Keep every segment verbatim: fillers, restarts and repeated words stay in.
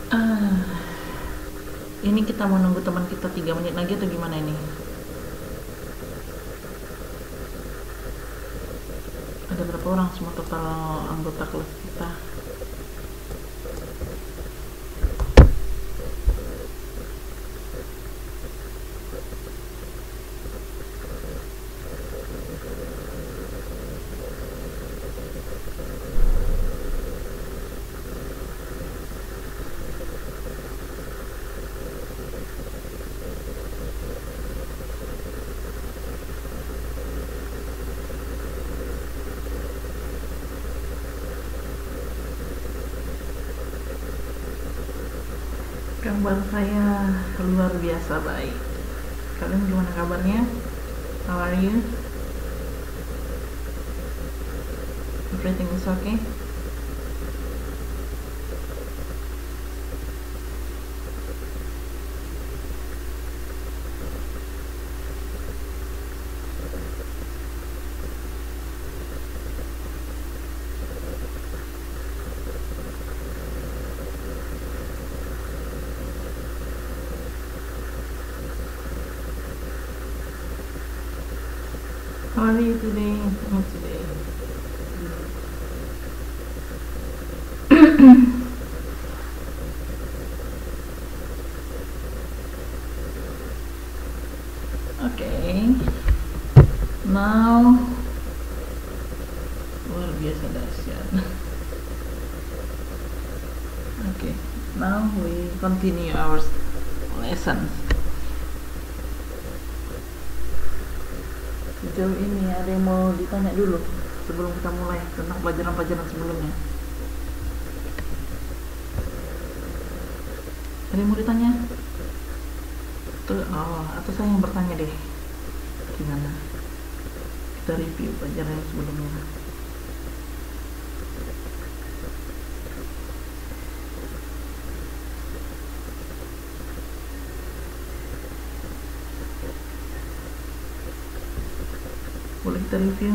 Ah, ini kita mau nunggu teman kita tiga menit lagi atau gimana ini? Ada berapa orang semua total anggota kelas kita? Kabar saya luar biasa baik. Kalian gimana kabarnya? How are you? Everything is okay? How are you today? Not today. Okay. Now luar biasa dahsyat. Okay. Now we continue our lesson. Sejauh ini ada yang mau ditanya dulu sebelum kita mulai tentang pelajaran-pelajaran sebelumnya? Ada yang mau ditanya? Tuh, oh, atau saya yang bertanya deh. Gimana? Kita review pelajaran yang sebelumnya. Boleh kita review?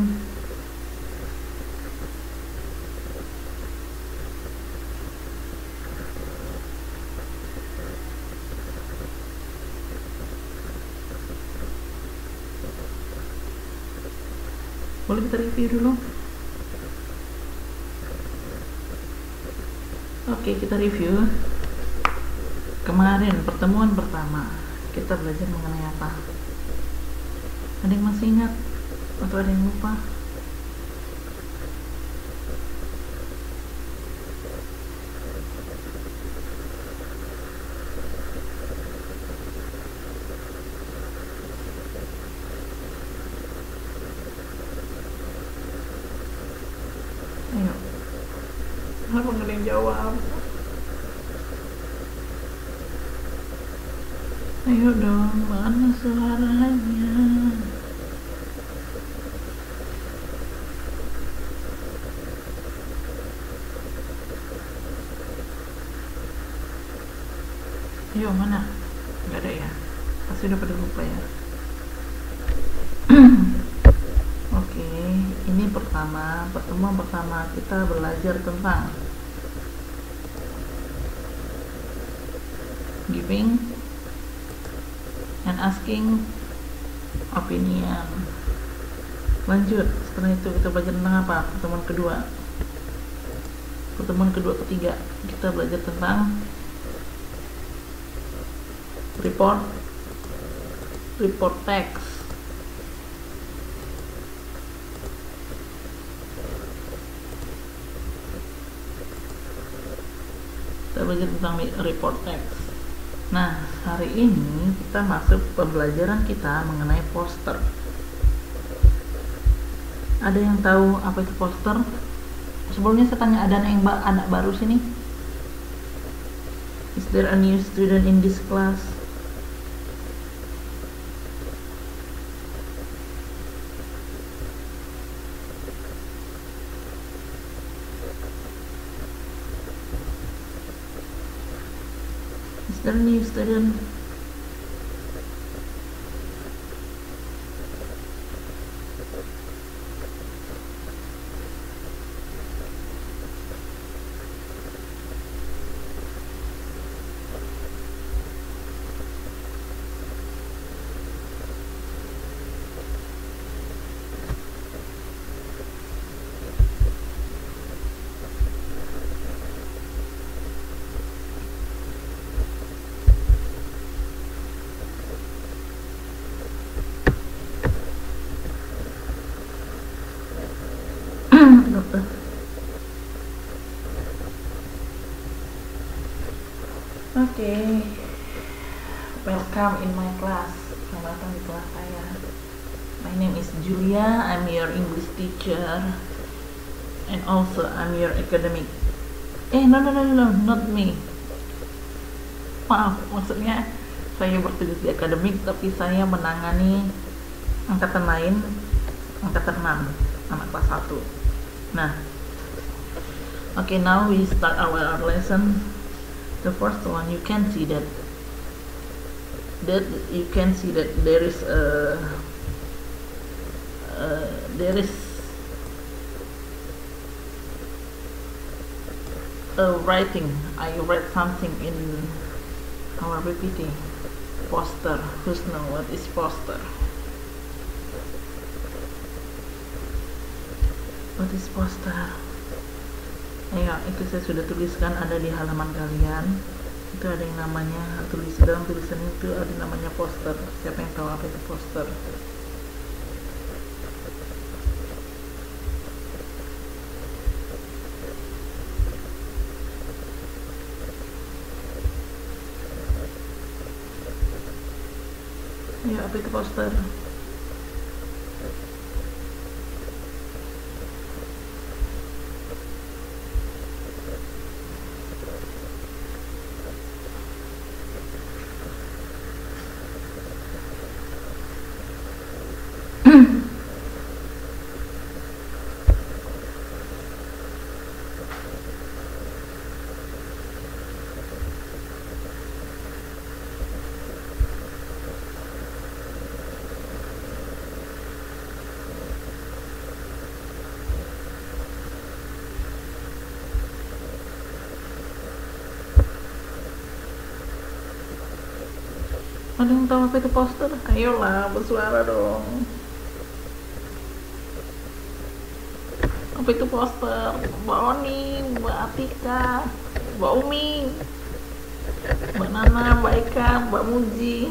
Boleh kita review dulu? Oke, kita review. Kemarin pertemuan pertama kita belajar mengenai apa? Ada yang masih ingat? Atau ada yang lupa? Ayo, kenapa nggak ada yang jawab? Ayo dong, mana suaranya? Ayo, mana? Nggak ada ya? Pasti udah pada lupa ya. Oke, ini pertama, pertemuan pertama kita belajar tentang giving and asking opinion. Lanjut, setelah itu kita belajar tentang apa? Pertemuan kedua. Pertemuan kedua ketiga kita belajar tentang report report text. Kita belajar tentang report text. Nah, hari ini kita masuk pembelajaran kita mengenai poster. Ada yang tahu apa itu poster? Sebelumnya saya tanya, ada yang ba anak baru sini? Is there a new student in this class? Is there a new student? dokter. Oke, okay. Welcome in my class. Selamat datang di kelas saya. My name is Julia. I'm your English teacher, and also I'm your academic. Eh, no no no no, not me. Maaf, maksudnya saya bertugas di akademik, tapi saya menangani angkatan lain, angkatan enam, anak kelas satu. Nah, okay, now we start our lesson. The first one, you can see that that you can see that there is a uh, there is a writing. I read something in our P P T. Poster. Who's know what is poster? What is poster? Ya, itu saya sudah tuliskan, ada di halaman kalian. Itu ada yang namanya tulis dalam tulisan itu ada namanya poster. Siapa yang tahu apa itu poster? Ya, apa itu poster? Ada yang tahu apa itu poster? Ayolah, bersuara dong. Apa itu poster? Mbak Oni, Mbak Atika, Mbak Umi, Mbak Nana, Mbak Eka, Mbak Muji.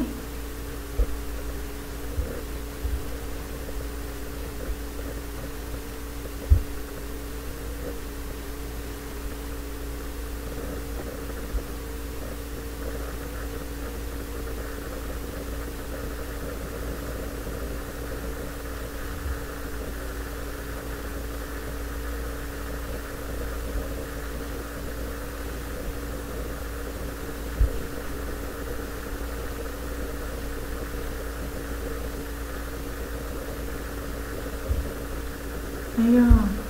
Ayo.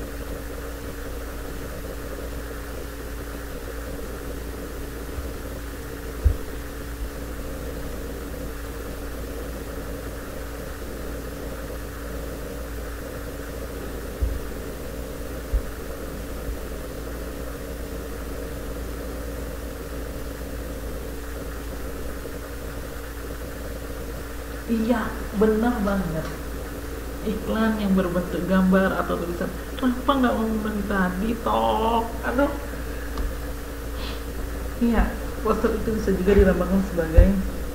Iya, benar banget. Iklan yang berbentuk gambar atau tulisan. Kenapa nggak ngomong dari tadi, toh? Aduh. Iya, poster itu bisa juga dilambangkan sebagai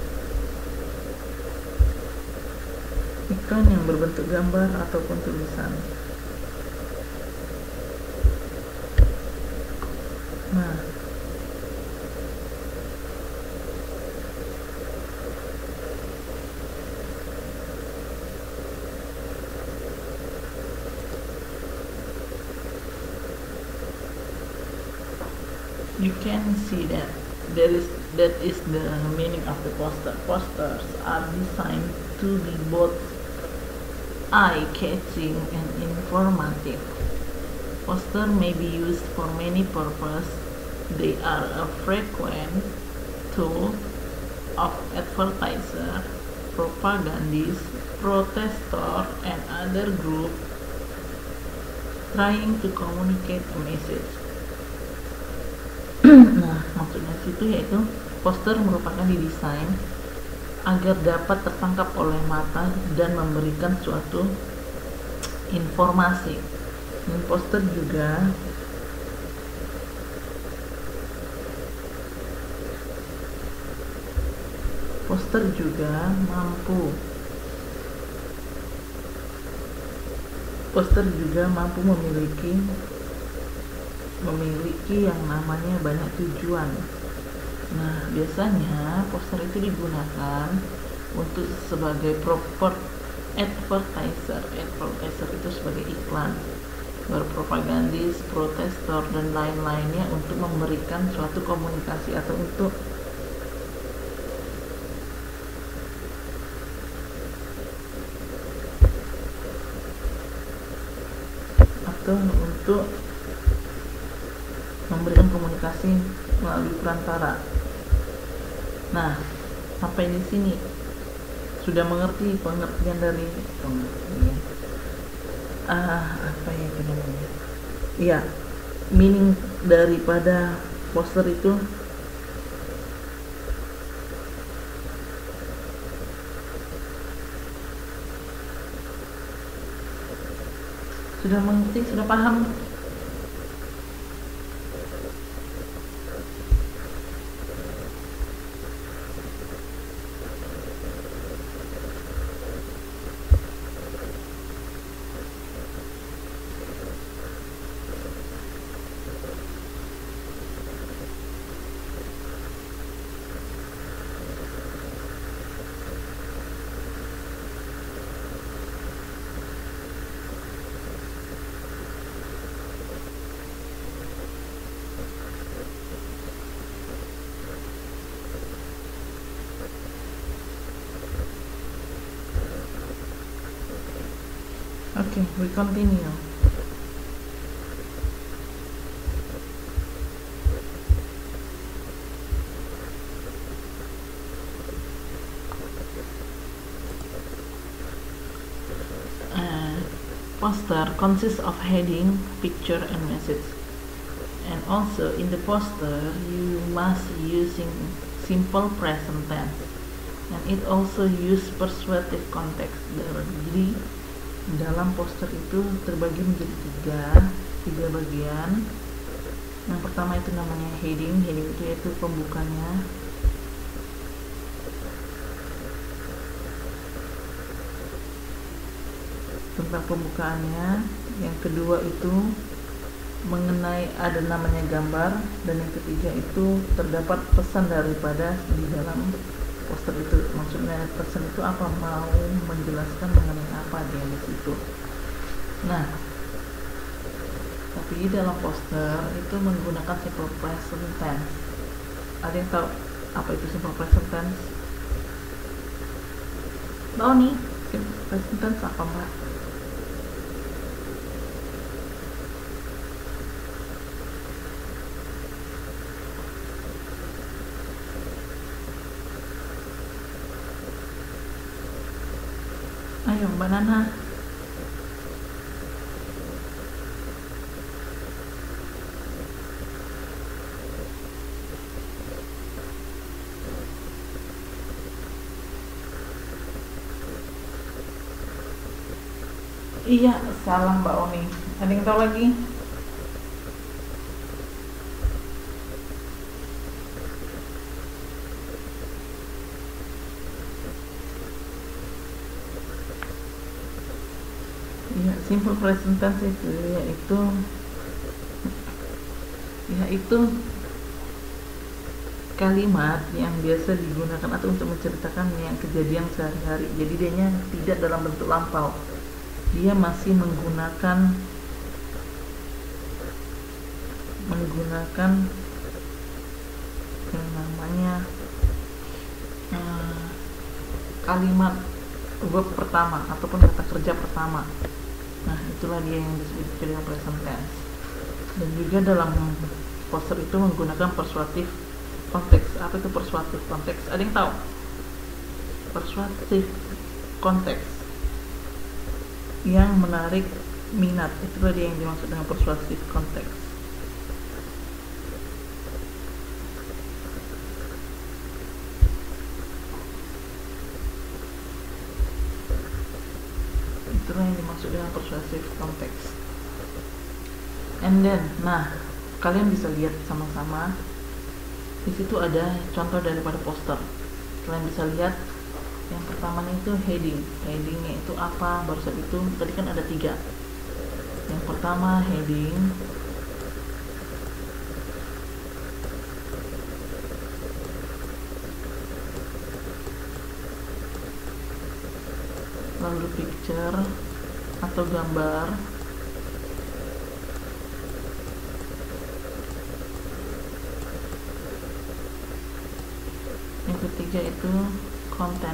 iklan yang berbentuk gambar ataupun tulisan. Nah, you can see that there is that is the meaning of the poster. Posters are designed to be both eye-catching and informative. Poster may be used for many purposes. They are a frequent tool of advertiser, propagandists, protesters, and other groups trying to communicate a message. Nah, maksudnya situ yaitu poster merupakan didesain agar dapat tertangkap oleh mata dan memberikan suatu informasi. Dan poster juga poster juga mampu poster juga mampu memiliki memiliki yang namanya banyak tujuan. Nah, biasanya poster itu digunakan untuk sebagai proper advertiser. Advertiser itu sebagai iklan, berpropagandis, protestor, dan lain-lainnya untuk memberikan suatu komunikasi atau untuk atau untuk memberikan komunikasi melalui perantara. Nah, sampai di sini sudah mengerti pengertian dari pengertian ah apa ya itu namanya? Iya, meaning daripada poster itu. Sudah mengerti, sudah paham? Okay, we continue. Uh, poster consists of heading, picture, and message. And also in the poster, you must using simple present tense. And it also use persuasive context. Jadi dalam poster itu terbagi menjadi tiga tiga bagian. Yang pertama itu namanya heading. Heading itu yaitu pembukanya. Tentang pembukaannya. Yang kedua itu mengenai ada namanya gambar, dan yang ketiga itu terdapat pesan daripada di dalam poster itu. Maksudnya pesan itu apa, mau menjelaskan mengenai apa dia di situ. Nah, tapi dalam poster itu menggunakan simple present tense. Ada yang tahu apa itu simple present tense? Tahu nih simple present tense apa, Mbak? Ayo Mbak Nana. Iya, salah Mbak Oni. Ada yang tahu lagi? Ya, simple present tense itu yaitu yaitu kalimat yang biasa digunakan atau untuk menceritakan yang kejadian sehari-hari. Jadi dianya tidak dalam bentuk lampau. Dia masih menggunakan menggunakan yang namanya uh, kalimat verb pertama ataupun kata kerja pertama. Nah, itulah dia yang disebut dengan present tense. Dan juga dalam poster itu menggunakan persuasif konteks. Apa itu persuasif konteks? Ada yang tahu? Persuasif konteks yang menarik minat, itulah dia yang dimaksud dengan persuasif konteks. Itulah yang dimaksud dengan persuasif konteks. And then, nah, kalian bisa lihat sama-sama. Di situ ada contoh daripada poster. Kalian bisa lihat yang pertama itu heading. Headingnya itu apa? Barusan itu tadi kan ada tiga. Yang pertama heading, lalu picture atau gambar, yang ketiga itu konten.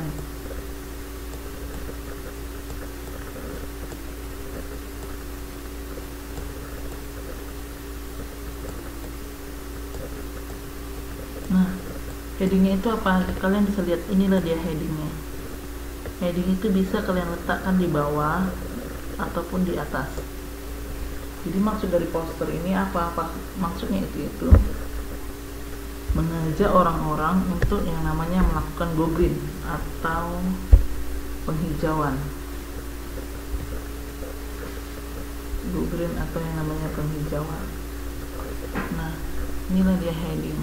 Nah, headingnya itu apa? Kalian bisa lihat, inilah dia headingnya. Heading itu bisa kalian letakkan di bawah ataupun di atas. Jadi maksud dari poster ini apa? Apa maksudnya itu itu mengajak orang-orang untuk yang namanya melakukan go green atau penghijauan. Go green atau yang namanya penghijauan. Nah, inilah dia heading.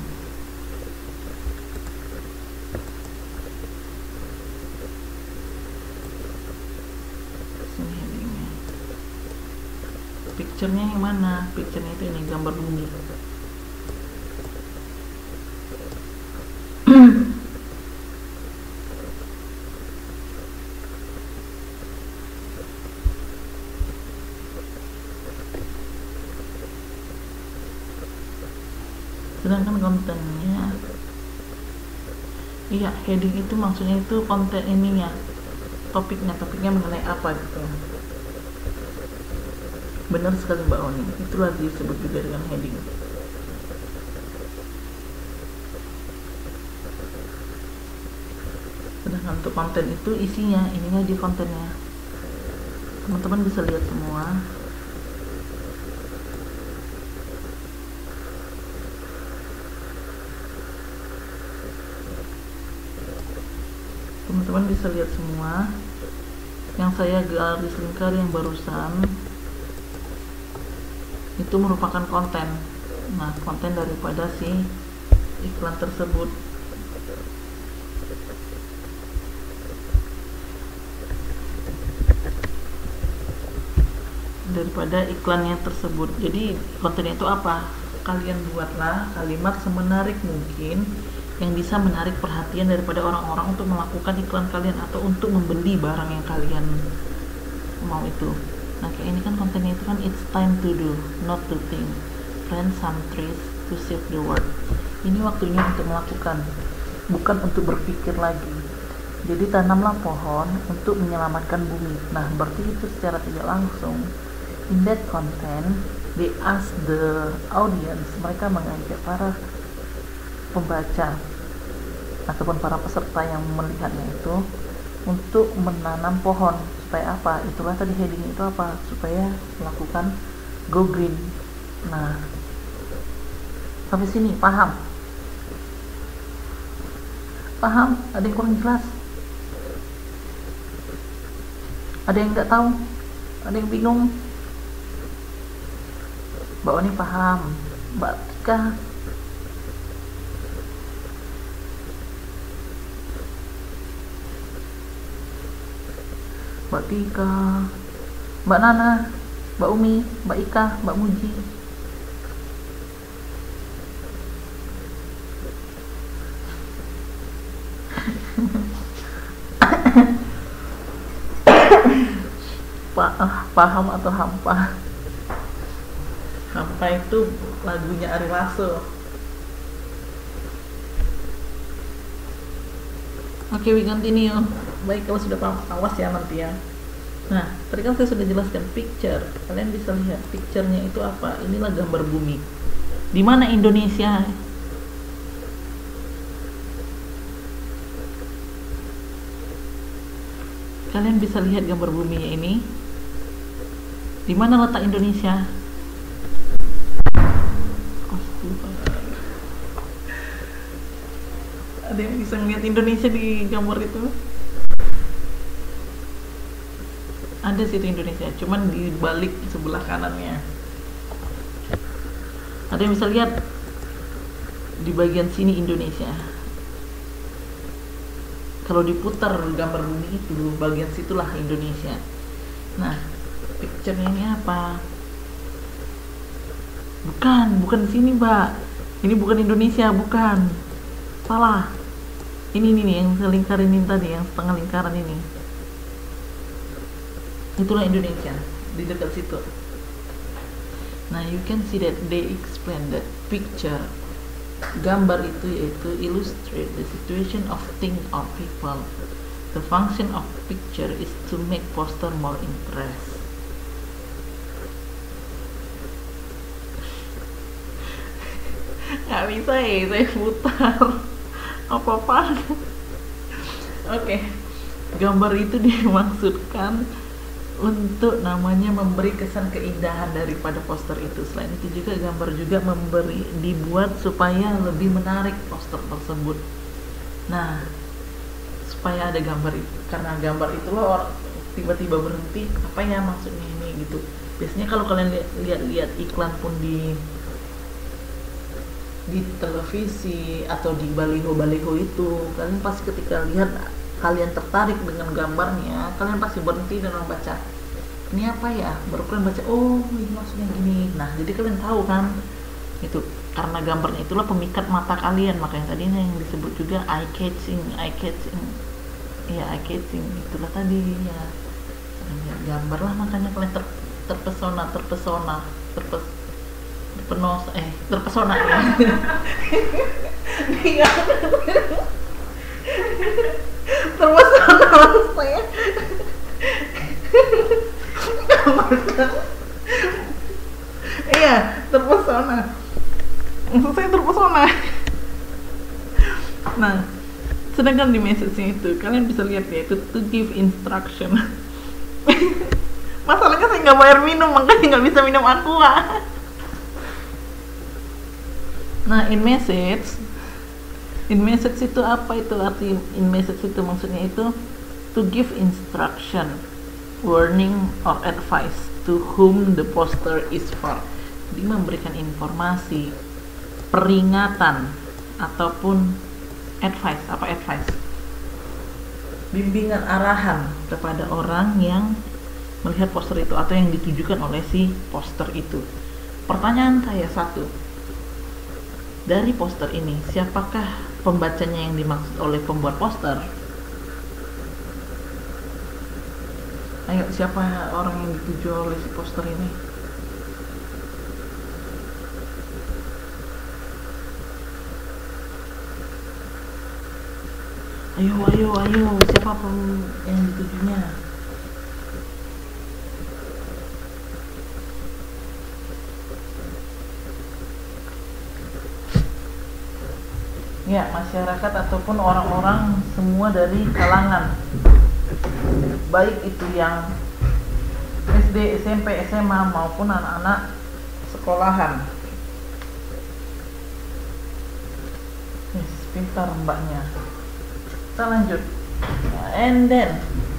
Sini headingnya. Picture-nya yang mana? Picture-nya itu ini, gambar bumi. Sedangkan kontennya, iya, heading itu maksudnya itu konten ininya, topiknya, topiknya mengenai apa gitu. Benar sekali Mbak Oni, itulah disebut juga dengan heading. Sedangkan untuk konten itu isinya, ininya di kontennya. Teman-teman bisa lihat semua. Teman-teman bisa lihat semua yang saya garis lingkar yang barusan itu merupakan konten. Nah, konten daripada si iklan tersebut. Daripada iklannya tersebut. Jadi kontennya itu apa? Kalian buatlah kalimat semenarik mungkin yang bisa menarik perhatian daripada orang-orang untuk melakukan iklan kalian atau untuk membeli barang yang kalian mau itu. Nah, kayak ini kan kontennya itu kan it's time to do, not to think. Plant some trees to save the world. Ini waktunya untuk melakukan, bukan untuk berpikir lagi. Jadi tanamlah pohon untuk menyelamatkan bumi. Nah, berarti itu secara tidak langsung in that content they ask the audience, mereka mengajak para pembaca ataupun para peserta yang melihatnya itu untuk menanam pohon. Supaya apa? Itulah tadi heading itu apa? Supaya melakukan go green. Nah, sampai sini paham? Paham? Ada yang kurang jelas? Ada yang nggak tahu? Ada yang bingung? Mbak Oni paham? Mbak Tika? Mbak Tika, Mbak Nana, Mbak Umi, Mbak Ika, Mbak Muji. Pa paham atau hampa? Hampa itu lagunya Ari Lasso. Oke, we continue. Baik, kalau sudah paham, awas ya nanti ya. Nah, tadi kan saya sudah jelaskan picture. Kalian bisa lihat picture-nya itu apa. Inilah gambar bumi. Di mana Indonesia? Kalian bisa lihat gambar buminya ini. Di mana letak Indonesia? Ada yang bisa melihat Indonesia di gambar itu? Ada sih itu Indonesia, cuman di balik sebelah kanannya. Ada yang bisa lihat di bagian sini Indonesia. Kalau diputar gambar bumi itu, bagian situlah Indonesia. Nah, picture-nya ini apa? Bukan, bukan di sini, Mbak. Ini bukan Indonesia, bukan. Salah. Ini ini nih yang selingkar ini tadi, yang setengah lingkaran ini. Itulah Indonesia, di dekat situ. Nah, you can see that they explain that picture. Gambar itu yaitu illustrate the situation of thing or people. The function of picture is to make poster more impress. Nggak bisa ya, saya putar apa-apaan. Oke, okay. Gambar itu dimaksudkan untuk namanya memberi kesan keindahan daripada poster itu. Selain itu juga gambar juga memberi dibuat supaya lebih menarik poster tersebut. Nah, supaya ada gambar itu, karena gambar itulah orang tiba-tiba berhenti, apa ya maksudnya ini gitu. Biasanya kalau kalian lihat-lihat iklan pun di di televisi atau di baliho-baliho itu, kalian pasti ketika lihat kalian tertarik dengan gambarnya, kalian pasti berhenti dan membaca ini apa ya, baru kalian baca, oh ini maksudnya gini. Nah, jadi kalian tahu kan itu karena gambarnya itulah pemikat mata kalian, makanya tadi yang disebut juga eye catching, eye catching ya, eye catching itulah tadi ya, gambar lah, makanya kalian ter, terpesona terpesona terpes terpenos eh terpesona ya. Terpesona saya. Iya, terpesona. Maksud saya terpesona. Nah, sedangkan di message-nya itu kalian bisa lihat ya, itu to give instruction. Masalahnya saya nggak bayar minum, makanya nggak bisa minum aqua. Nah, in message in message itu apa itu arti in message itu? Maksudnya itu to give instruction, warning or advice to whom the poster is for. Jadi memberikan informasi, peringatan ataupun advice. Apa advice? Bimbingan, arahan kepada orang yang melihat poster itu atau yang ditujukan oleh si poster itu. Pertanyaan saya satu, dari poster ini siapakah pembacanya yang dimaksud oleh pembuat poster? Ayo, siapa orang yang dituju oleh si poster ini? Ayo, ayo, ayo, siapa pun yang ditujunya? Ya, masyarakat ataupun orang-orang semua dari kalangan, baik itu yang S D, S M P, S M A maupun anak-anak sekolahan. Yes, pintar mbaknya. Kita lanjut. And then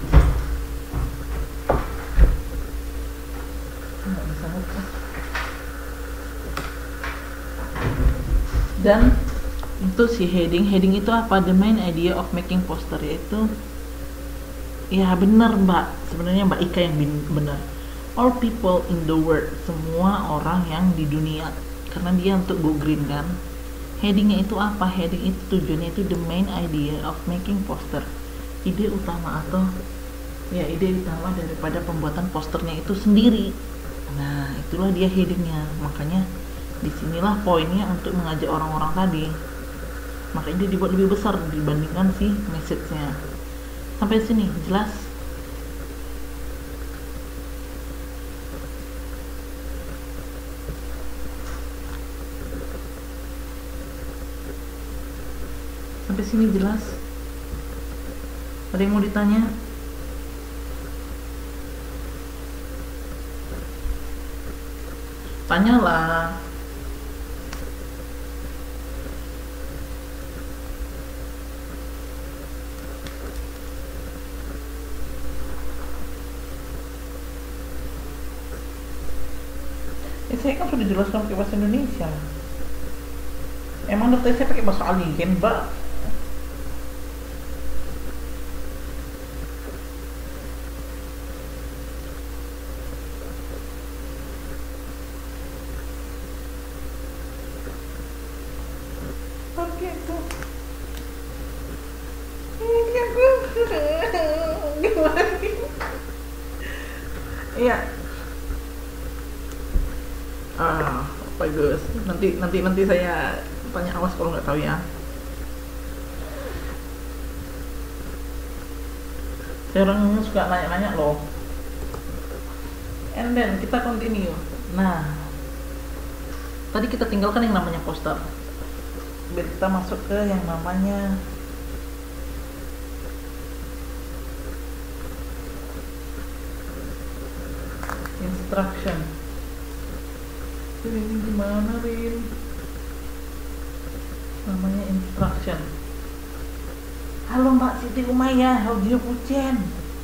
dan untuk si heading, heading itu apa? The main idea of making poster, yaitu ya benar mbak, sebenarnya mbak Ika yang benar. All people in the world, semua orang yang di dunia, karena dia untuk go green kan. Headingnya itu apa? Heading itu tujuannya itu the main idea of making poster, ide utama atau ya ide utama daripada pembuatan posternya itu sendiri. Nah, itulah dia headingnya. Makanya disinilah poinnya untuk mengajak orang-orang tadi. Makanya dia dibuat lebih besar dibandingkan si message-nya. Sampai sini jelas? Sampai sini jelas? Ada yang mau ditanya? Tanyalah. Eh, saya kan sudah jelaskan pakai bahasa Indonesia. Emang dokter saya pakai bahasa alien, Mbak? Iya. Ah, bagus. Nanti nanti nanti saya tanya, awas kalau nggak tahu ya. Saya orang suka nanya-nanya loh. And then kita continue. Nah, tadi kita tinggalkan yang namanya poster. Biar kita masuk ke yang namanya instruction. Ini gimana, Rin? Namanya instruction. Halo Mbak Siti Umayyah, audio Pucen.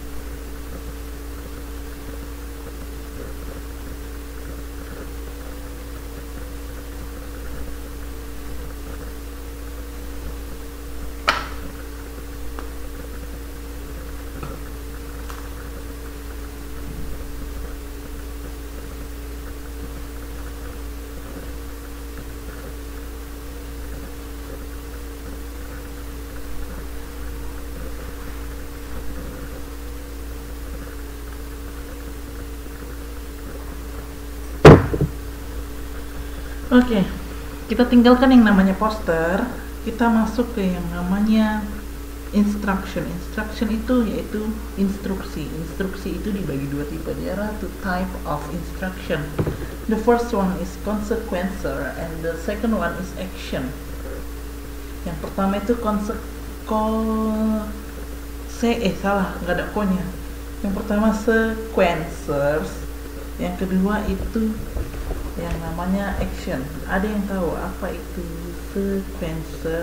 Oke, okay. Kita tinggalkan yang namanya poster, kita masuk ke yang namanya instruction. Instruction itu yaitu instruksi. Instruksi itu dibagi dua tipe. There are two type of instruction. The first one is consequencer and the second one is action. Yang pertama itu konse ko se eh salah, nggak ada ko-nya. Yang pertama sequencers, yang kedua itu yang namanya action. Ada yang tahu apa itu sequencer?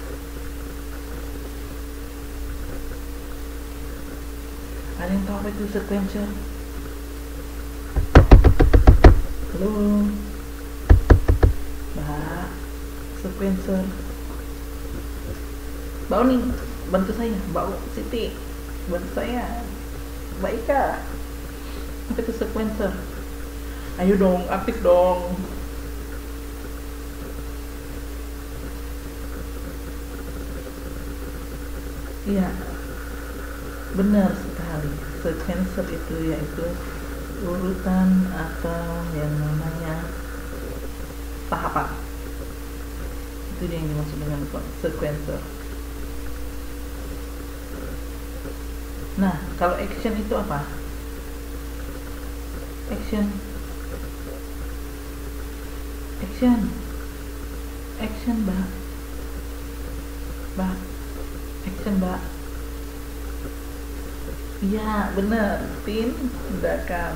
Ada yang tahu apa itu sequencer? Halo Mbak, sequencer. Mbak Uni, bantu saya. Mbak Siti, bantu saya. Mbak Ika, apa itu sequencer? Ayo dong, aktif dong. Iya, benar sekali. Sequencer itu yaitu urutan atau yang namanya tahapan. Itu yang dimaksud dengan sequencer. Nah, kalau action itu apa? Action Action Action, Mbak. Mbak. Action, Mbak. Iya, bener. Tindakan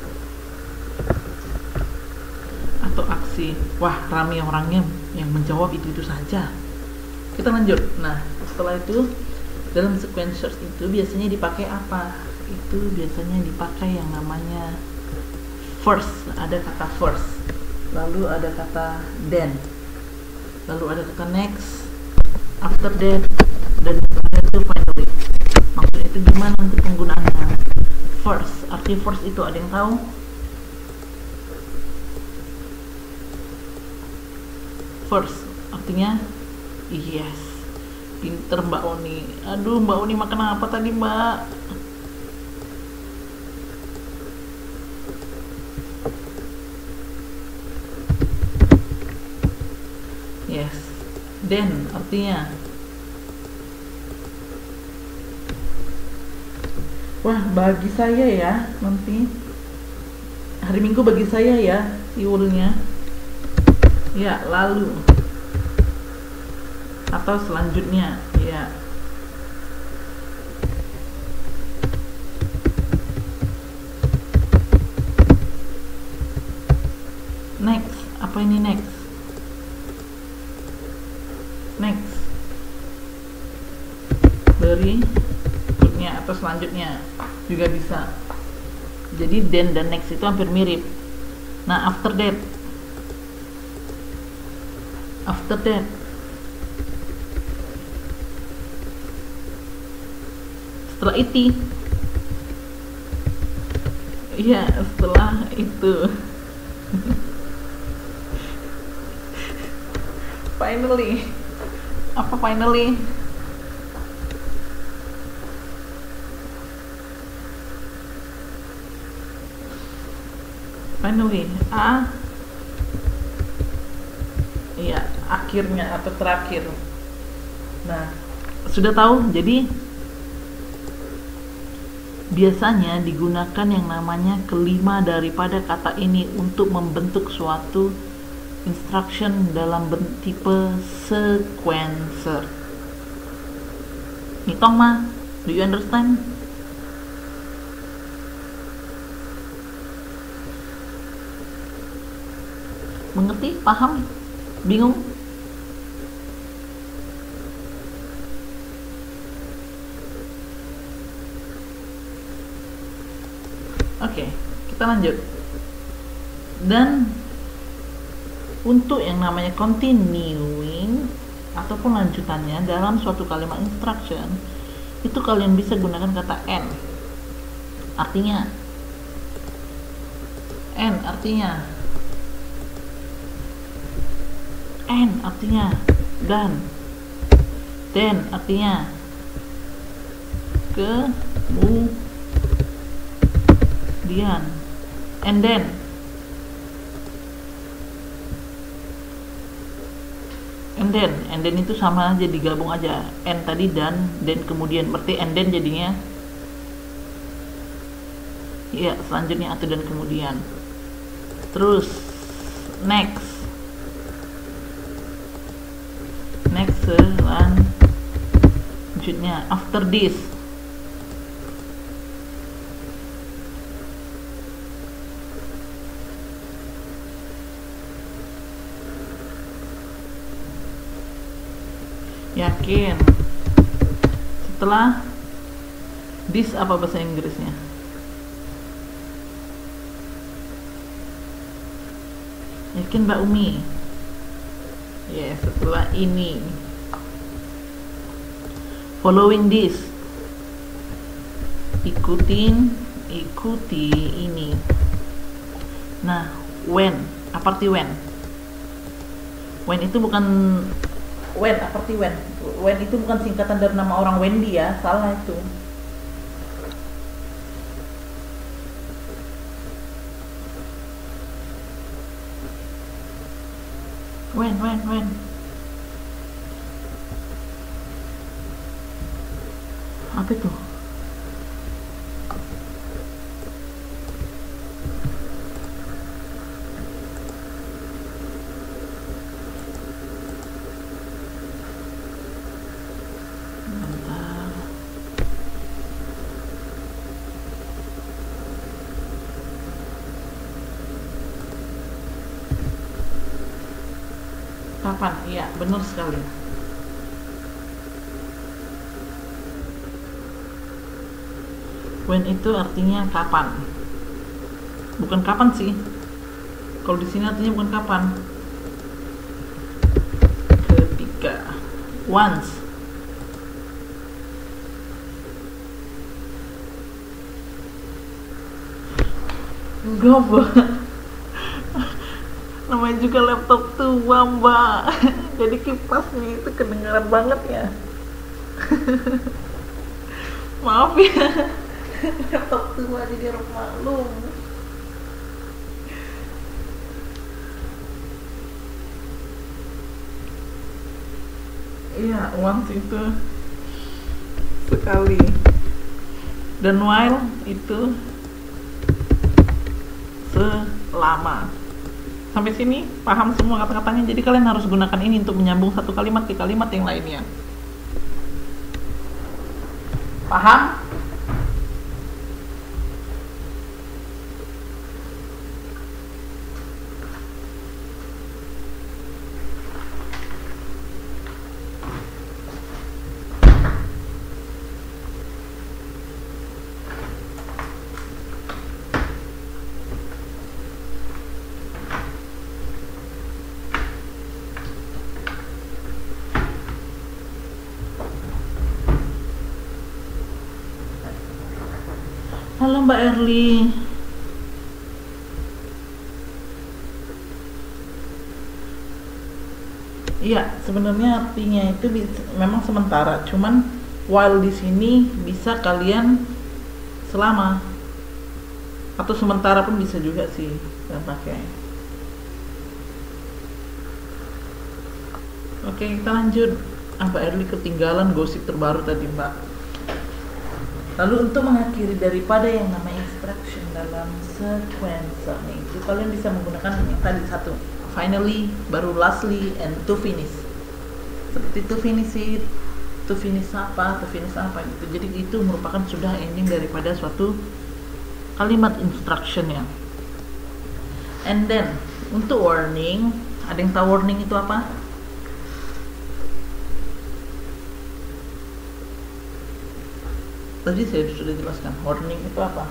atau aksi. Wah, rame orangnya yang menjawab itu-itu saja. Kita lanjut. Nah, setelah itu dalam sequencers itu biasanya dipakai apa? Itu biasanya dipakai yang namanya first. Ada kata first, lalu ada kata then, lalu ada kata next, after that, dan itu finally. Maksudnya itu gimana untuk penggunaannya? First, arti first itu ada yang tahu? First artinya yes. Pinter Mbak Oni. Aduh, Mbak Oni makan apa tadi, Mbak? Yes. Then artinya wah, bagi saya ya, nanti hari Minggu bagi saya ya iulnya. Ya, lalu atau selanjutnya, ya. Next, apa ini next? Next. Berikutnya atau selanjutnya juga bisa. Jadi then dan next itu hampir mirip. Nah, after that. After that. Setelah itu. Iya, setelah itu. Finally. Apa finally? Finally, A. Iya, akhirnya atau terakhir. Nah, sudah tahu, jadi biasanya digunakan yang namanya kelima daripada kata ini untuk membentuk suatu instruction dalam tipe sequencer. Nitong mah, do you understand? Mengerti? Paham? Bingung? Oke, kita lanjut. Dan untuk yang namanya continuing ataupun lanjutannya dalam suatu kalimat instruction, itu kalian bisa gunakan kata and. Artinya and artinya and artinya dan, then artinya kemudian, and then. And then, and then itu sama aja, digabung aja. And tadi dan, then kemudian, berarti and then jadinya ya selanjutnya atau dan kemudian. Terus next, next selanjutnya, after this. Yakin. Setelah this apa bahasa Inggrisnya? Yakin Mbak Umi? Ya, yeah, setelah ini. Following this. Ikutin, ikuti ini. Nah, when, apa arti when? When itu bukan when, apa arti when? When itu bukan singkatan dari nama orang Wendy ya, salah itu. When, when, when. Apa itu? Kapan? Iya, benar sekali. When itu artinya kapan. Bukan kapan sih. Kalau di sini artinya bukan kapan. Ketika. Once. Enggak, Mbak. Namanya juga laptop tua, Mbak. Jadi kipasnya itu kedengaran banget ya. Maaf ya. Laptop tua jadi orang maklum. Iya, once itu sekali. Dan while itu selama. Sampai sini paham semua kata-katanya. Jadi kalian harus gunakan ini untuk menyambung satu kalimat ke kalimat yang lainnya. Paham? Halo Mbak Erli. Iya, sebenarnya artinya itu bis- memang sementara, cuman while di sini bisa kalian selama atau sementara pun bisa juga sih kita pakai. Oke, kita lanjut. Mbak Erli ketinggalan gosip terbaru tadi, Mbak. Lalu untuk mengakhiri daripada yang namanya instruction dalam sequencer nih, itu kalian bisa menggunakan yang tadi satu, finally, baru lastly, and to finish. Seperti to finish it, to finish apa, to finish apa gitu. Jadi itu merupakan sudah ending daripada suatu kalimat instructionnya. And then untuk warning, ada yang tahu warning itu apa? Tadi saya sudah jelaskan warning itu apa.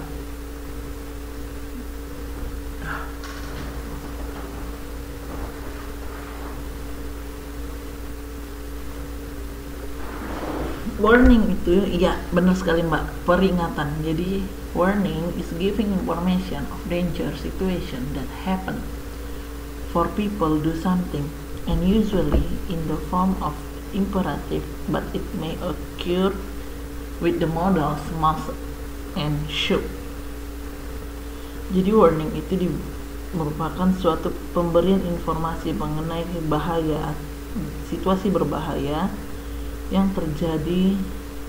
Warning itu, iya benar sekali Mbak, peringatan. Jadi warning is giving information of danger situation that happen for people do something, and usually in the form of imperative, but it may occur with the modals must and should. Jadi warning itu di, merupakan suatu pemberian informasi mengenai bahaya, situasi berbahaya yang terjadi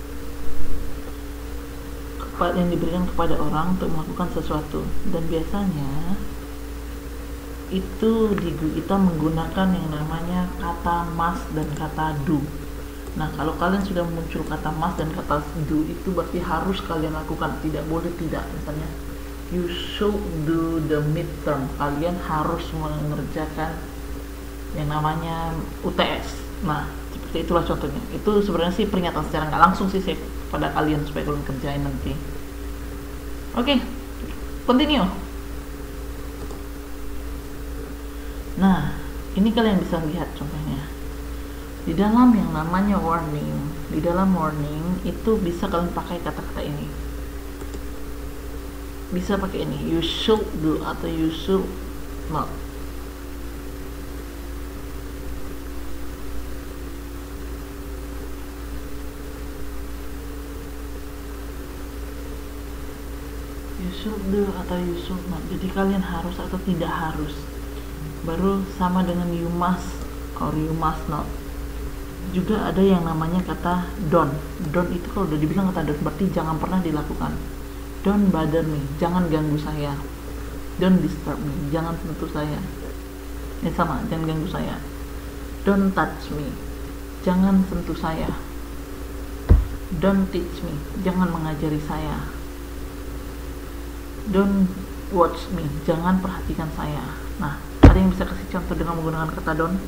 kepada, yang diberikan kepada orang untuk melakukan sesuatu, dan biasanya itu di kita menggunakan yang namanya kata must dan kata do. Nah, kalau kalian sudah muncul kata must dan kata do, itu berarti harus kalian lakukan, tidak boleh tidak. Misalnya you should do the midterm, kalian harus mengerjakan yang namanya U T S. Nah, seperti itulah contohnya. Itu sebenarnya sih peringatan secara nggak langsung sih pada kalian supaya kalian kerjain nanti. Oke, okay, continue. Nah, ini kalian bisa lihat contohnya. Di dalam yang namanya warning, di dalam warning itu bisa kalian pakai kata-kata ini. Bisa pakai ini, you should do atau you should not. You should do atau you should not. Jadi kalian harus atau tidak harus. Baru sama dengan you must or you must not. Juga ada yang namanya kata don't. Don't itu kalau udah dibilang kata don't berarti jangan pernah dilakukan. Don't bother me, jangan ganggu saya. Don't disturb me, jangan sentuh saya. Ini sama, jangan ganggu saya. Don't touch me, jangan sentuh saya. Don't teach me, jangan mengajari saya. Don't watch me, jangan perhatikan saya. Nah, ada yang bisa kasih contoh dengan menggunakan kata don't?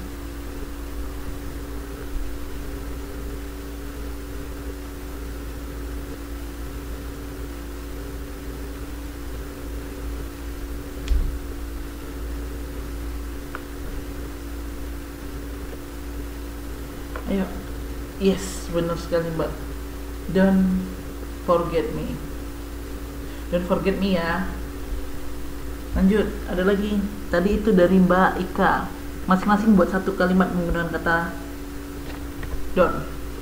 Ayo. Yes, benar sekali Mbak. Don't forget me. Don't forget me ya. Lanjut, ada lagi. Tadi itu dari Mbak Ika. Masing-masing buat satu kalimat menggunakan kata don't.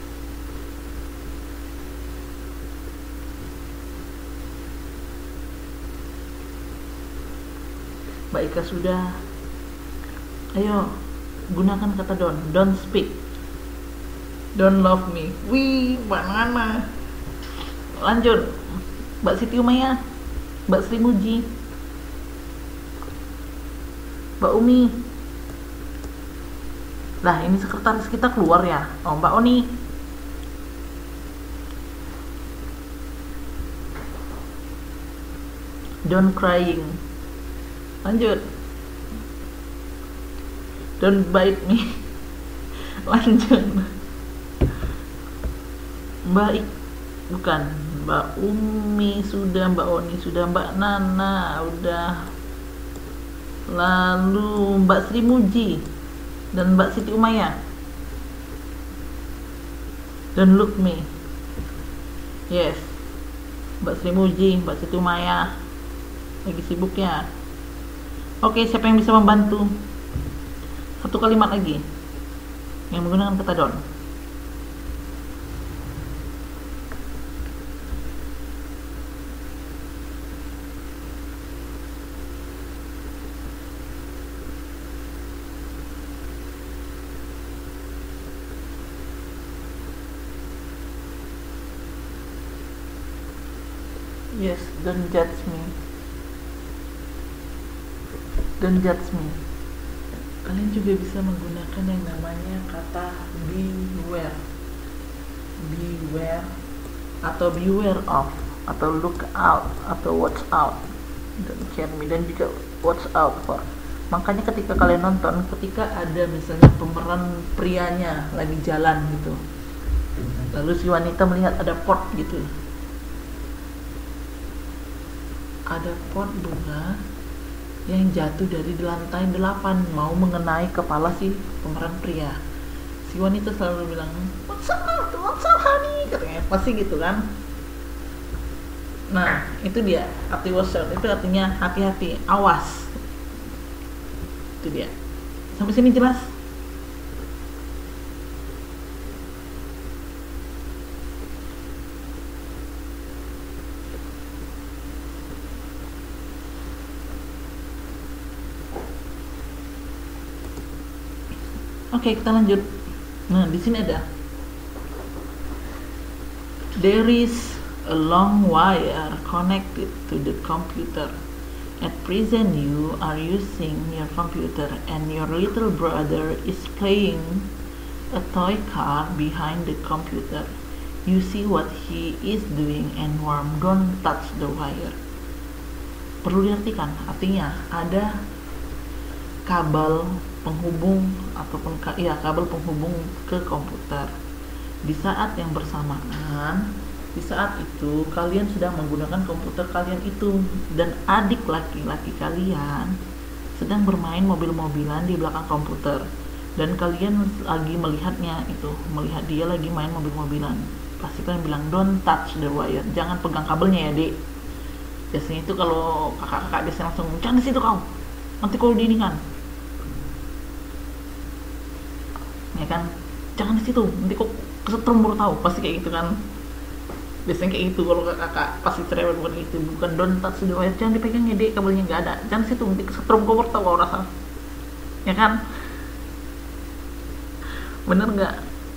Mbak Ika sudah. Ayo, gunakan kata don't. Don't speak. Don't love me. Wih, Mbak Nana. Lanjut, Mbak Siti Umaya, Mbak Sri Muji, Mbak Umi. Lah, ini sekretaris kita keluar ya. Oh, Mbak Oni. Don't crying. Lanjut. Don't bite me. Lanjut. Mbak Ik, bukan Mbak Umi sudah, Mbak Oni sudah, Mbak Nana udah, lalu Mbak Sri Muji dan Mbak Siti Umaya. Don't look me. Yes, Mbak Sri Muji, Mbak Siti Umaya lagi sibuk ya. Oke, siapa yang bisa membantu? Satu kalimat lagi. yang menggunakan kata don't. Yes, don't judge me. Don't judge me. Kalian juga bisa menggunakan yang namanya kata beware. Beware atau beware of atau look out atau watch out. Don't care me, dan juga watch out for. Makanya ketika kalian nonton, ketika ada misalnya pemeran prianya lagi jalan gitu, lalu si wanita melihat ada pot gitu, ada pot bunga yang jatuh dari lantai delapan mau mengenai kepala si pemeran pria. Si wanita selalu bilang, "What's up, what's up honey?" katanya, pasti gitu kan. Nah, itu dia arti watch out, itu artinya hati-hati, awas. Itu dia. Sampai sini jelas? Oke, kita lanjut. Nah, di sini ada there is a long wire connected to the computer. At present you are using your computer and your little brother is playing a toy car behind the computer. You see what he is doing and warm, don't touch the wire. Perlu diartikan, artinya ada kabel penghubung ataupun ya kabel penghubung ke komputer. Di saat yang bersamaan, di saat itu kalian sedang menggunakan komputer kalian itu, dan adik laki-laki kalian sedang bermain mobil-mobilan di belakang komputer, dan kalian lagi melihatnya itu, melihat dia lagi main mobil-mobilan. Pasti kalian bilang don't touch the wire, jangan pegang kabelnya ya dek. Biasanya itu kalau kakak-kakak biasanya langsung, jangan di situ kau, nanti kau diiningan. Ya kan, jangan di situ, nanti kok kesetrum baru tahu, pasti kayak gitu kan. Biasanya kayak gitu kalau kakak pasti cerewet, bukan itu, bukan don't touch the wire, jangan dipegang ya dek, kabelnya nggak ada, jangan di situ, nanti kesetrum kau baru tahu kau rasa, ya kan? Bener nggak?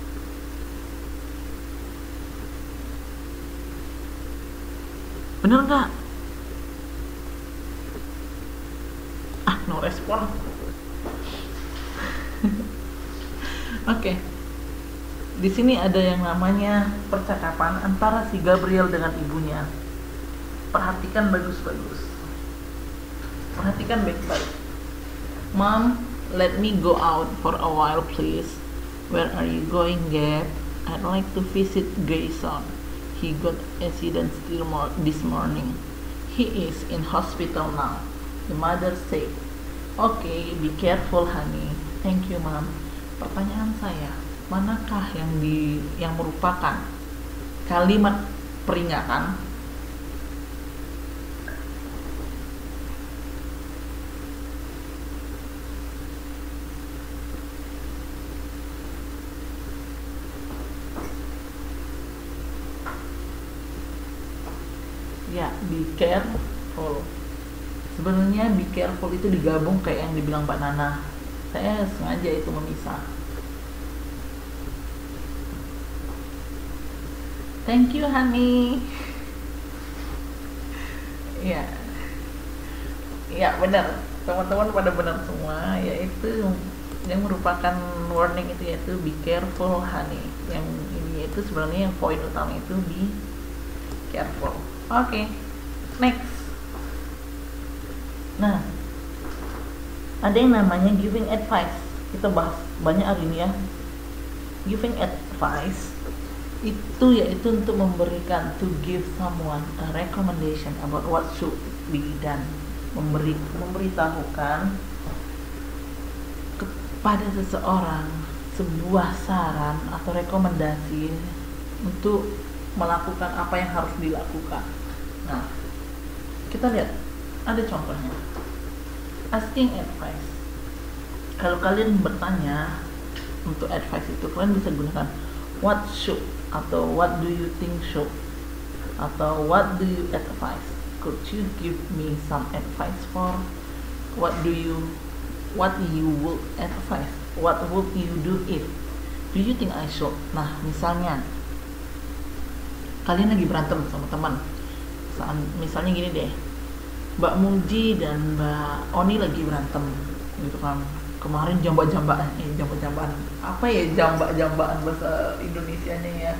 Bener nggak? Ah, no respon. Oke, okay. Di sini ada yang namanya percakapan antara si Gabriel dengan ibunya. Perhatikan bagus-bagus. Perhatikan baik-baik. Mom, let me go out for a while, please. Where are you going, Gab? I'd like to visit Grayson. He got accident this morning. He is in hospital now. The mother said. Okay, be careful, honey. Thank you, Mom. Pertanyaan saya, manakah yang di yang merupakan kalimat peringatan? Ya, be careful. Sebenarnya be careful itu digabung kayak yang dibilang Mbak Nana. Saya sengaja itu memisah. Thank you, honey. Ya, ya benar. Teman-teman pada benar semua. Yaitu yang merupakan warning itu yaitu be careful, honey. Yang ini itu sebenarnya yang poin utama itu be careful. Oke, okay. Next. Nah, ada yang namanya giving advice. Kita bahas banyak hari ini ya. Giving advice itu yaitu untuk memberikan, to give someone a recommendation about what should be done. Memberi, memberitahukan kepada seseorang sebuah saran atau rekomendasi untuk melakukan apa yang harus dilakukan. Nah, kita lihat ada contohnya. Asking advice. Kalau kalian bertanya untuk advice itu kalian bisa gunakan what should atau what do you think should atau what do you advise. Could you give me some advice for what do you what you would advise, what would you do if, do you think I should. Nah misalnya kalian lagi berantem sama teman, misalnya gini deh, Mbak Muji dan Mbak Oni lagi berantem gitu kan, kemarin jambak-jambakan, eh jambak-jambakan apa ya, jambak-jambakan bahasa Indonesianya ya,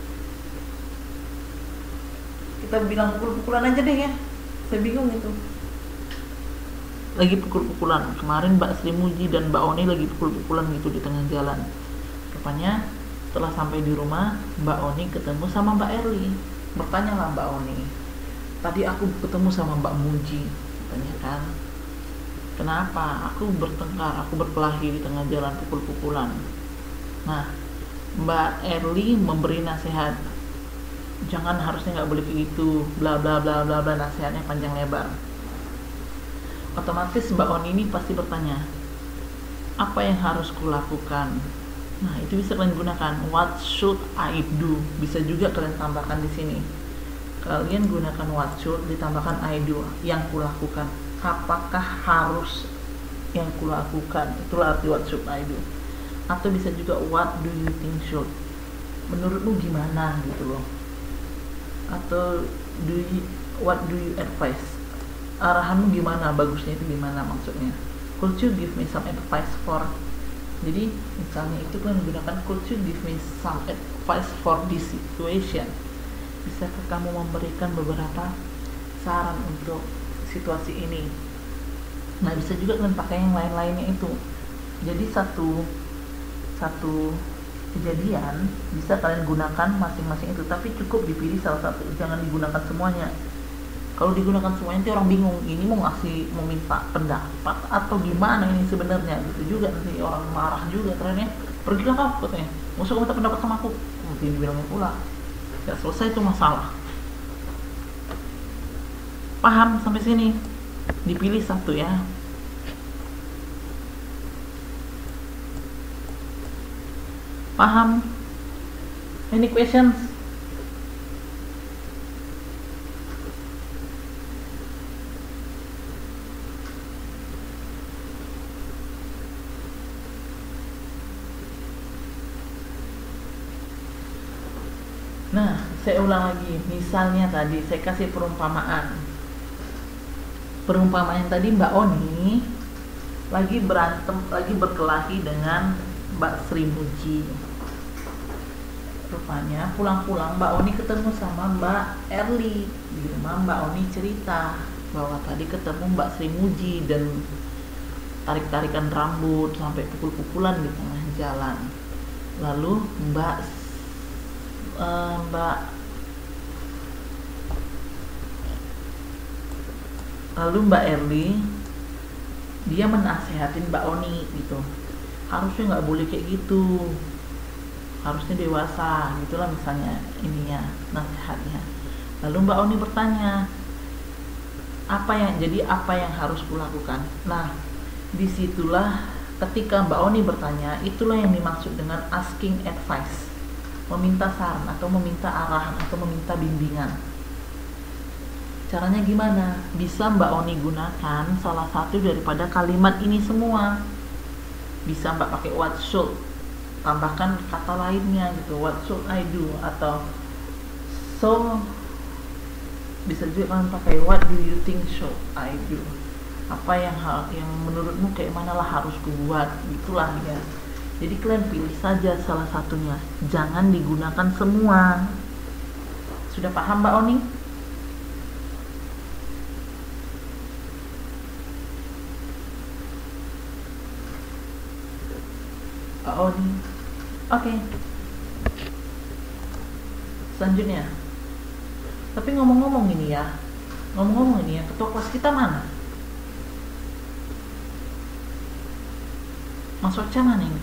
kita bilang pukul-pukulan aja deh ya, saya bingung itu, lagi pukul-pukulan. Kemarin Mbak Sri Muji dan Mbak Oni lagi pukul-pukulan gitu di tengah jalan. Rupanya setelah sampai di rumah, Mbak Oni ketemu sama Mbak Erli. Bertanyalah Mbak Oni, tadi aku ketemu sama Mbak Muji, katanya kan, kenapa aku bertengkar, aku berkelahi di tengah jalan pukul-pukulan. Nah Mbak Erli memberi nasihat, jangan, harusnya nggak boleh kayak gitu, bla bla bla bla bla, nasihatnya panjang lebar. Otomatis Mbak Oni ini pasti bertanya, apa yang harus kulakukan? Nah itu bisa kalian gunakan what should I do, bisa juga kalian tambahkan di sini. Kalian gunakan what should ditambahkan I do, yang kulakukan, apakah harus yang kulakukan, itulah arti what should I do. Atau bisa juga what do you think should, menurutmu gimana gitu loh. Atau do you, what do you advise, arahanmu gimana, bagusnya itu gimana maksudnya. Could you give me some advice for, jadi misalnya itu kan menggunakan could you give me some advice for this situation, bisakah kamu memberikan beberapa saran untuk situasi ini. Nah bisa juga kalian pakai yang lain-lainnya itu, jadi satu satu kejadian bisa kalian gunakan masing-masing itu, tapi cukup dipilih salah satu, jangan digunakan semuanya. Kalau digunakan semuanya nanti orang bingung, ini mau ngasih, mau minta pendapat atau gimana ini sebenarnya, gitu juga nanti orang marah juga trennya, pergilah kau katanya, nggak usah minta pendapat sama aku, nanti dibilangnya pula, ya selesai itu masalah. Paham sampai sini? Dipilih satu ya. Paham? Any questions? Nah, saya ulang lagi. Misalnya tadi saya kasih perumpamaan. Perumpamaan yang tadi Mbak Oni lagi berantem, lagi berkelahi dengan Mbak Sri Muji. Rupanya pulang-pulang Mbak Oni ketemu sama Mbak Erli. Di rumah Mbak Oni cerita bahwa tadi ketemu Mbak Sri Muji dan tarik-tarikan rambut sampai pukul-pukulan di tengah jalan. Lalu Mbak Uh, Mbak lalu Mbak Erli dia menasehatin Mbak Oni gitu, harusnya nggak boleh kayak gitu, harusnya dewasa gitulah misalnya ininya nasihatnya. Lalu Mbak Oni bertanya, apa yang jadi apa yang harus kulakukan. Nah disitulah ketika Mbak Oni bertanya, itulah yang dimaksud dengan asking advice, meminta saran atau meminta arahan atau meminta bimbingan. Caranya gimana? Bisa Mbak Oni gunakan salah satu daripada kalimat ini semua. Bisa Mbak pakai what should, tambahkan kata lainnya gitu, what should I do, atau so. Bisa juga kalian pakai what do you think should I do, apa yang hal yang menurutmu kayak mana lah harus kubuat, gitulah ya. Jadi kalian pilih saja salah satunya, jangan digunakan semua. Sudah paham Mbak Oni? Mbak Oni, oke. Okay. Selanjutnya, tapi ngomong-ngomong ini ya, ngomong-ngomong ini ya, ketua kelas kita mana? Mas Ocha mana ini?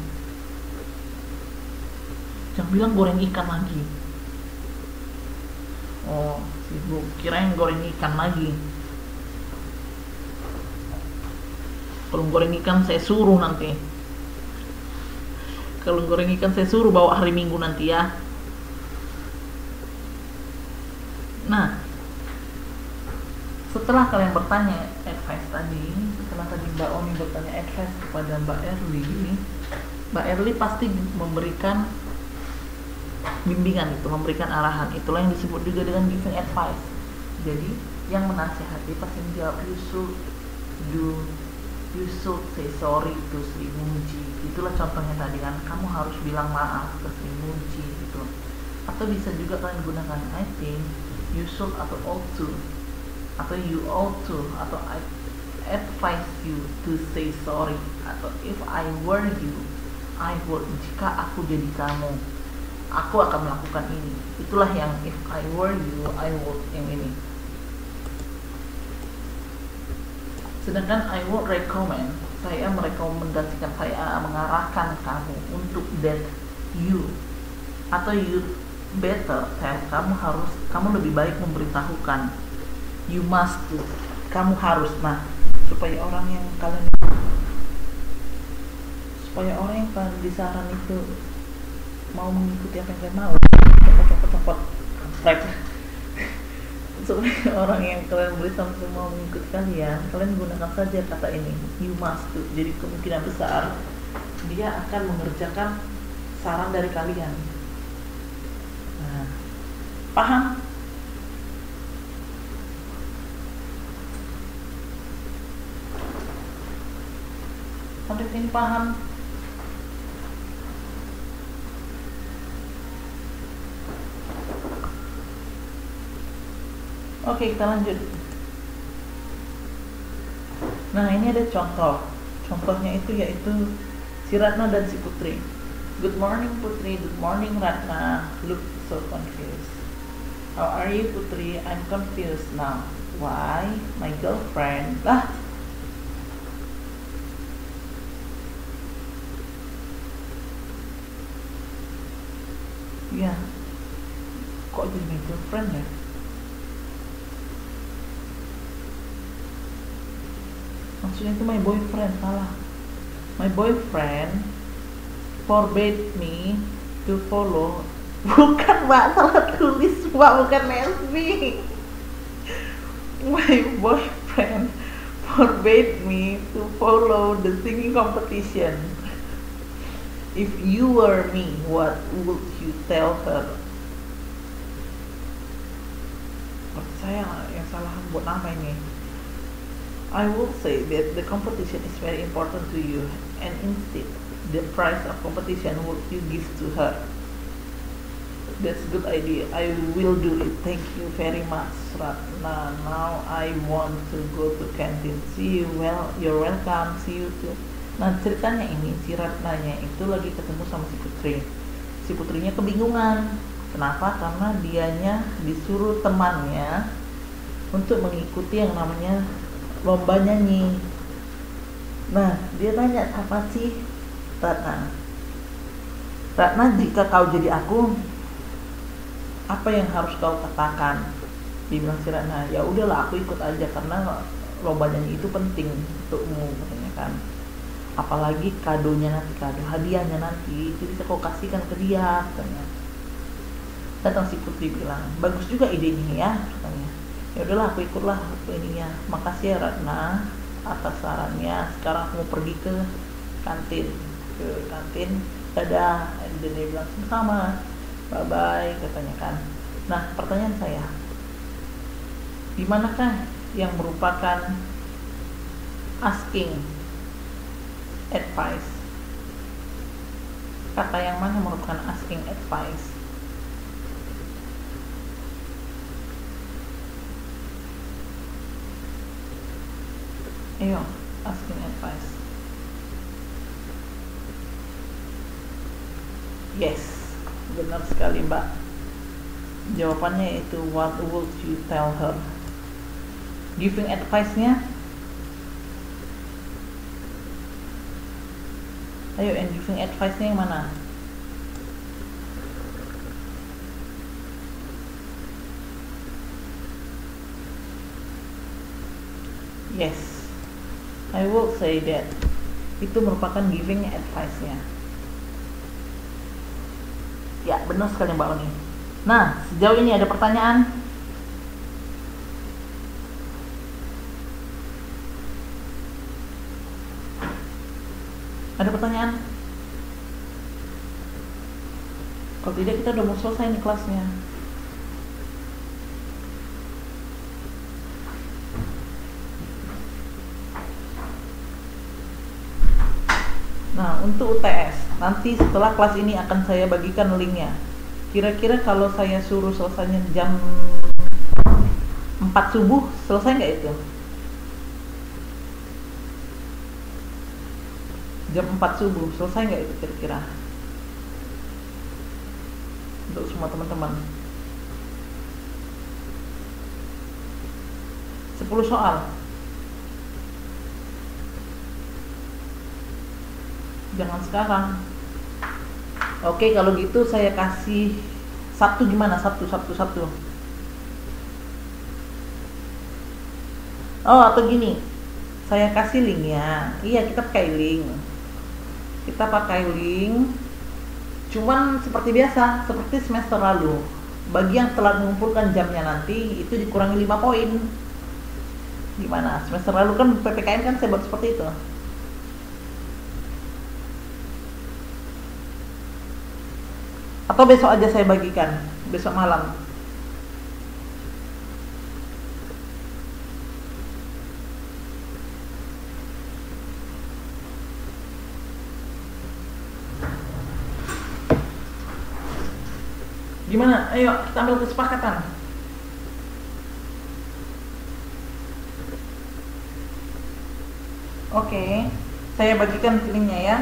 Jangan bilang goreng ikan lagi. Oh, sibuk. Kirain goreng ikan lagi. Kalau goreng ikan saya suruh nanti. Kalau goreng ikan saya suruh bawa hari Minggu nanti ya. Nah, setelah kalian bertanya advice tadi, setelah tadi Mbak Oni bertanya advice kepada Mbak Erli, Mbak Erli pasti memberikan bimbingan, itu memberikan arahan. Itulah yang disebut juga dengan giving advice. Jadi yang menasihati pasti menjawab, you should do, you should say sorry to Sri Muji. Itulah contohnya tadi kan, kamu harus bilang maaf ke Sri Muji gitu. Atau bisa juga kalian gunakan I think, you should atau ought to, atau you ought to, atau I advise you to say sorry, atau if I were you, I would, jika aku jadi kamu, aku akan melakukan ini. Itulah yang if I were you, I would, yang ini. Sedangkan I would recommend, saya merekomendasikan, saya mengarahkan kamu untuk that you, atau you better tell, kamu harus, kamu lebih baik memberitahukan, you must do, kamu harus. Nah, supaya orang yang kalian supaya orang yang kalian disaran itu mau mengikuti apa yang kalian mau, copot-copot copot supaya orang yang kalian beri sampai mau mengikuti kalian, kalian gunakan saja kata ini, you must do. Jadi kemungkinan besar dia akan mengerjakan saran dari kalian. Nah, paham? Sampai sini paham? Oke, kita lanjut. Nah, ini ada contoh. Contohnya itu yaitu si Ratna dan si Putri. Good morning Putri, good morning Ratna. Look so confused. How are you Putri? I'm confused now. Why? My girlfriend. Lah. Ya. Kok jadi my girlfriend ya? Maksudnya itu my boyfriend, salah. My boyfriend forbade me to follow. Bukan Mbak, salah tulis Mbak, bukan Nesby. My boyfriend forbade me to follow the singing competition. If you were me, what would you tell her? Saya yang salah buat nama ini. I would say that the competition is very important to you, and instead the prize of competition would you give to her. That's a good idea. I will do it. Thank you very much, Ratna. Now I want to go to canteen. See you. Well, you're welcome. See you too. Nah, ceritanya ini si Ratnanya itu lagi ketemu sama si Putri. Si Putrinya kebingungan. Kenapa? Karena dianya disuruh temannya untuk mengikuti yang namanya lomba nyanyi. Nah, dia tanya, apa sih Ratna? Ratna, jika kau jadi aku, apa yang harus kau katakan? Dibilang si Ratna, ya udahlah aku ikut aja karena lomba nyanyi itu penting untukmu, katanya kan. Apalagi kadonya nanti, kado hadiahnya nanti itu bisa kau kasihkan ke dia, katanya. Datang si Putri bilang, bagus juga ide ini ya, katanya. Ya udahlah aku ikutlah aku ininya. Makasih ya Ratna atas sarannya. Sekarang aku mau pergi ke kantin. Ke kantin. Dadah. Dan dia bilang sama. Bye bye katanya kan. Nah, pertanyaan saya, di manakah yang merupakan asking advice? Kata yang mana merupakan asking advice? Ayo, asking advice. Yes, benar sekali Mbak. Jawabannya itu what would you tell her? Giving advice-nya. Ayo, and giving advice-nya yang mana? Yes, I will say that itu merupakan giving advice-nya. Ya, benar sekali Mbak Oni. Nah, sejauh ini ada pertanyaan? Ada pertanyaan? Kalau tidak, kita udah mau selesai nih kelasnya. Nah, untuk U T S, nanti setelah kelas ini akan saya bagikan linknya. Kira-kira kalau saya suruh selesainya jam empat subuh, selesai nggak itu? Jam empat subuh, selesai nggak itu kira-kira? Untuk semua teman-teman. sepuluh soal. Jangan sekarang. Oke, kalau gitu saya kasih Sabtu gimana? Sabtu, Sabtu, Sabtu. Oh, atau gini, saya kasih linknya. Iya, kita pakai link. Kita pakai link. Cuman seperti biasa, seperti semester lalu. Bagi yang telah mengumpulkan jamnya nanti, itu dikurangi lima poin. Gimana? Semester lalu kan P P K M kan saya buat seperti itu. Atau besok aja saya bagikan, besok malam. Gimana? Ayo kita ambil kesepakatan. Oke, saya bagikan linknya ya.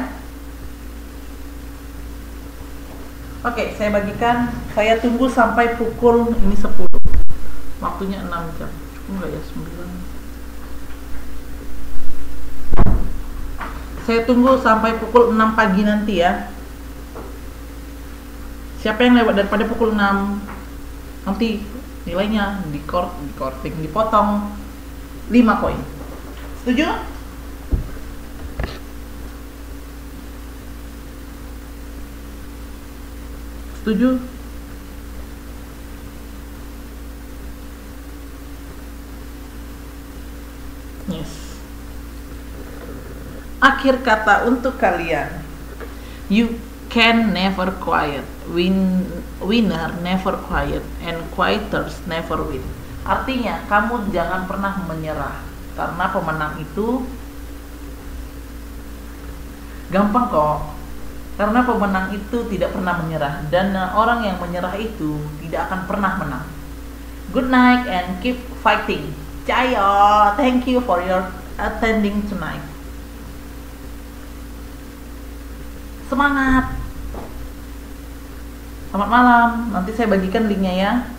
Oke, saya bagikan. Saya tunggu sampai pukul ini sepuluh. Waktunya enam jam. Cukup nggak ya sembilan? Saya tunggu sampai pukul enam pagi nanti ya. Siapa yang lewat daripada pukul enam, nanti nilainya di kort, di korting, dipotong lima poin. Setuju? Setuju? Yes. Akhir kata untuk kalian. You can never quiet. Win, winner never quiet and quieters never win. Artinya, kamu jangan pernah menyerah. Karena pemenang itu gampang kok. Karena pemenang itu tidak pernah menyerah, dan orang yang menyerah itu tidak akan pernah menang. Good night and keep fighting. Cayo, thank you for your attending tonight. Semangat. Selamat malam. Nanti saya bagikan linknya ya.